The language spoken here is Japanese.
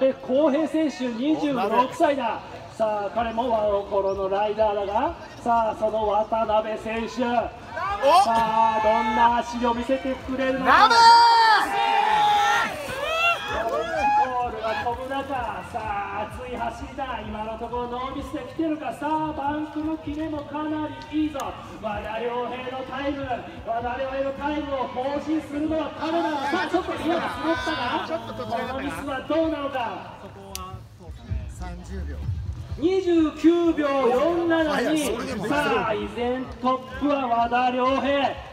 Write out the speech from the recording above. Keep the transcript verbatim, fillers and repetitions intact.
辺康平選手にじゅうろくさいだ。さあ彼もワンコロのライダーだが、さあその渡辺選手、さあどんな足を見せてくれるのか。ゴールが飛ぶ中、さあ熱い走りだ。今のところノーミスで来てるか。さあバンクのキレもかなりいいぞ。和田良平のタイム、和田良平のタイムを更新するのは彼だ。さあちょっと嫌が滑ったが、このミスはどうなのか。にじゅうきゅうびょうよんじゅうななに、さあ依然トップは和田良平。